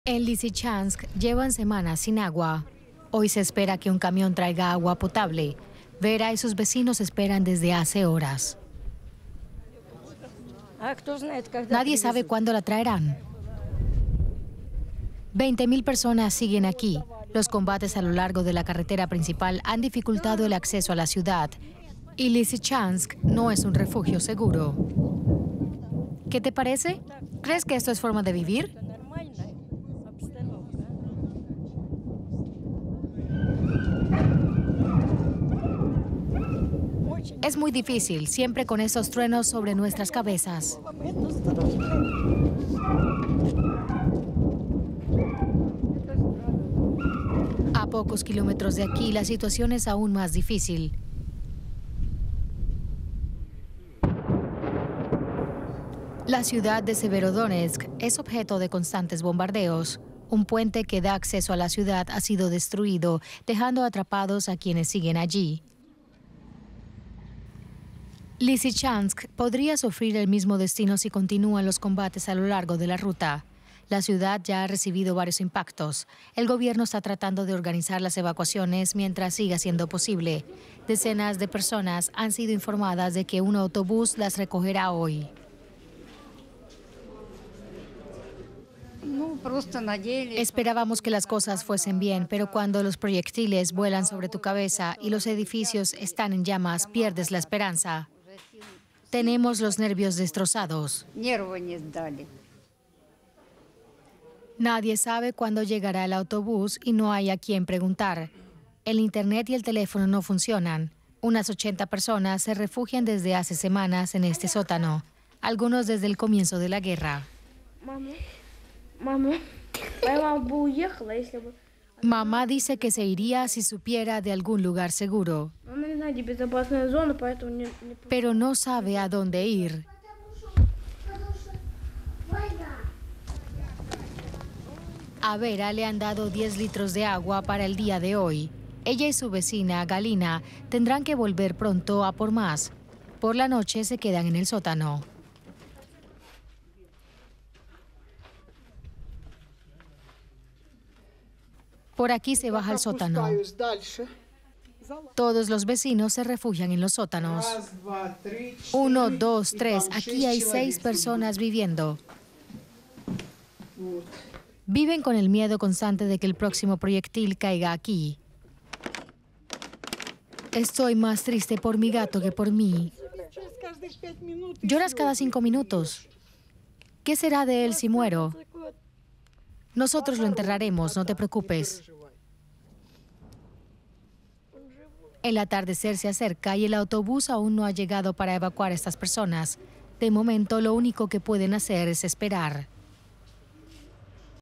En Lysychansk llevan semanas sin agua. Hoy se espera que un camión traiga agua potable. Vera y sus vecinos esperan desde hace horas. Nadie sabe cuándo la traerán. 20.000 personas siguen aquí. Los combates a lo largo de la carretera principal han dificultado el acceso a la ciudad. Y Lysychansk no es un refugio seguro. ¿Qué te parece? ¿Crees que esto es forma de vivir? Es muy difícil, siempre con esos truenos sobre nuestras cabezas. A pocos kilómetros de aquí, la situación es aún más difícil. La ciudad de Severodonetsk es objeto de constantes bombardeos. Un puente que da acceso a la ciudad ha sido destruido, dejando atrapados a quienes siguen allí. Lysychansk podría sufrir el mismo destino si continúan los combates a lo largo de la ruta. La ciudad ya ha recibido varios impactos. El gobierno está tratando de organizar las evacuaciones mientras siga siendo posible. Decenas de personas han sido informadas de que un autobús las recogerá hoy. Esperábamos que las cosas fuesen bien, pero cuando los proyectiles vuelan sobre tu cabeza y los edificios están en llamas, pierdes la esperanza. Tenemos los nervios destrozados. Nadie sabe cuándo llegará el autobús y no hay a quien preguntar. El internet y el teléfono no funcionan. Unas 80 personas se refugian desde hace semanas en este sótano, algunos desde el comienzo de la guerra. Mamá dice que se iría si supiera de algún lugar seguro, pero no sabe a dónde ir. A Vera le han dado 10 litros de agua para el día de hoy. Ella y su vecina, Galina, tendrán que volver pronto a por más. Por la noche se quedan en el sótano. Por aquí se baja al sótano. Todos los vecinos se refugian en los sótanos. 1, 2, 3. Aquí hay 6 personas viviendo. Viven con el miedo constante de que el próximo proyectil caiga aquí. Estoy más triste por mi gato que por mí. Lloras cada 5 minutos. ¿Qué será de él si muero? Nosotros lo enterraremos, no te preocupes. El atardecer se acerca y el autobús aún no ha llegado para evacuar a estas personas. De momento, lo único que pueden hacer es esperar.